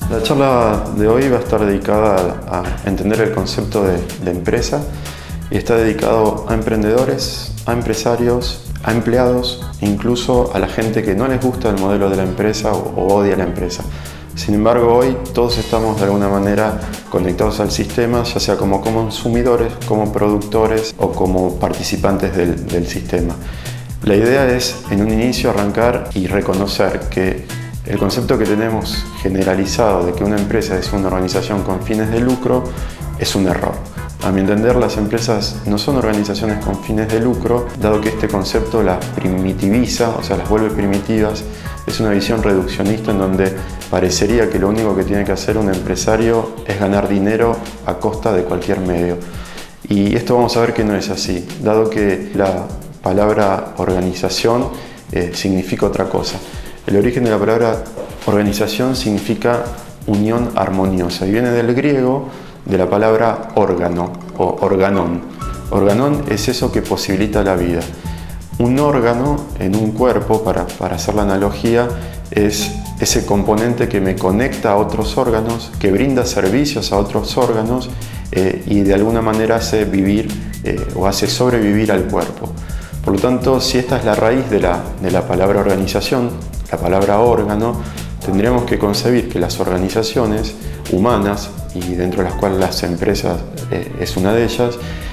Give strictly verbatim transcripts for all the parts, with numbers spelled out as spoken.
La charla de hoy va a estar dedicada a entender el concepto de, de empresa y está dedicado a emprendedores, a empresarios, a empleados e incluso a la gente que no les gusta el modelo de la empresa o, o odia la empresa. Sin embargo, hoy todos estamos de alguna manera conectados al sistema, ya sea como consumidores, como productores o como participantes del, del sistema. La idea es, en un inicio, arrancar y reconocer que el concepto que tenemos generalizado de que una empresa es una organización con fines de lucro es un error. A mi entender, las empresas no son organizaciones con fines de lucro, dado que este concepto las primitiviza, o sea, las vuelve primitivas. Es una visión reduccionista en donde parecería que lo único que tiene que hacer un empresario es ganar dinero a costa de cualquier medio. Y esto vamos a ver que no es así, dado que la palabra organización eh, significa otra cosa. El origen de la palabra organización significa unión armoniosa y viene del griego de la palabra órgano o organón. Organón es eso que posibilita la vida. Un órgano en un cuerpo, para, para hacer la analogía, es ese componente que me conecta a otros órganos, que brinda servicios a otros órganos eh, y de alguna manera hace vivir eh, o hace sobrevivir al cuerpo. Por lo tanto, si esta es la raíz de la, de la palabra organización, la palabra órgano, tendríamos que concebir que las organizaciones humanas, y dentro de las cuales las empresas eh, es una de ellas,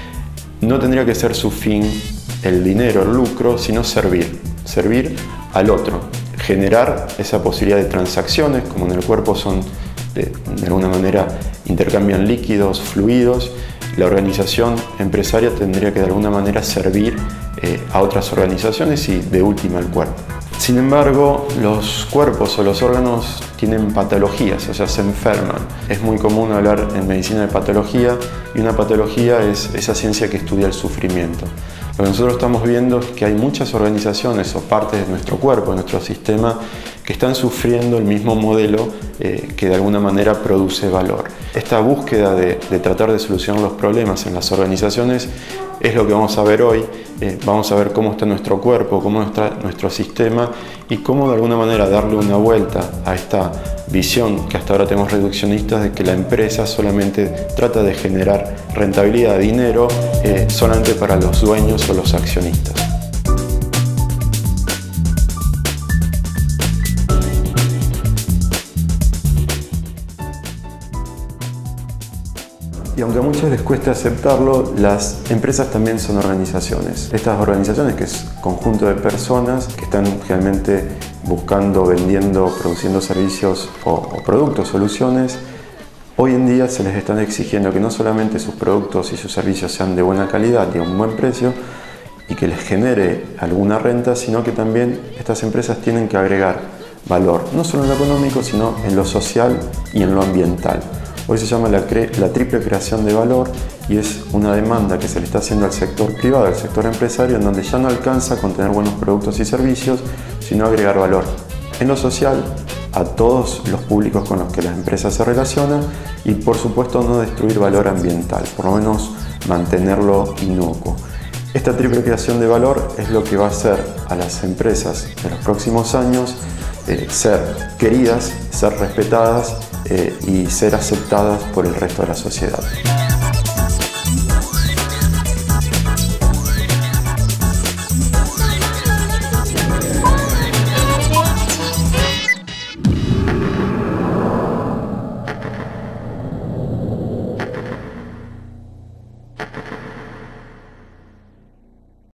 no tendría que ser su fin el dinero, el lucro, sino servir, servir al otro, generar esa posibilidad de transacciones, como en el cuerpo son, de, de alguna manera, intercambian líquidos, fluidos. La organización empresaria tendría que de alguna manera servir eh, a otras organizaciones y de última al cuerpo. Sin embargo, los cuerpos o los órganos tienen patologías, o sea, se enferman. Es muy común hablar en medicina de patología y una patología es esa ciencia que estudia el sufrimiento. Lo que nosotros estamos viendo es que hay muchas organizaciones o partes de nuestro cuerpo, de nuestro sistema, que están sufriendo el mismo modelo eh, que de alguna manera produce valor. Esta búsqueda de, de tratar de solucionar los problemas en las organizaciones es lo que vamos a ver hoy. Eh, vamos a ver cómo está nuestro cuerpo, cómo está nuestro sistema y cómo de alguna manera darle una vuelta a esta visión que hasta ahora tenemos reduccionistas de que la empresa solamente trata de generar rentabilidad, dinero, eh, solamente para los dueños o los accionistas. Y aunque a muchos les cueste aceptarlo, las empresas también son organizaciones. Estas organizaciones, que es un conjunto de personas que están realmente buscando, vendiendo, produciendo servicios o, o productos, soluciones, hoy en día se les están exigiendo que no solamente sus productos y sus servicios sean de buena calidad y a un buen precio y que les genere alguna renta, sino que también estas empresas tienen que agregar valor, no solo en lo económico, sino en lo social y en lo ambiental. Hoy se llama la, la triple creación de valor y es una demanda que se le está haciendo al sector privado, al sector empresario, en donde ya no alcanza con tener buenos productos y servicios, sino agregar valor en lo social a todos los públicos con los que las empresas se relacionan y, por supuesto, no destruir valor ambiental, por lo menos mantenerlo inocuo. Esta triple creación de valor es lo que va a hacer a las empresas en los próximos años eh, ser queridas, ser respetadas Eh, y ser aceptadas por el resto de la sociedad.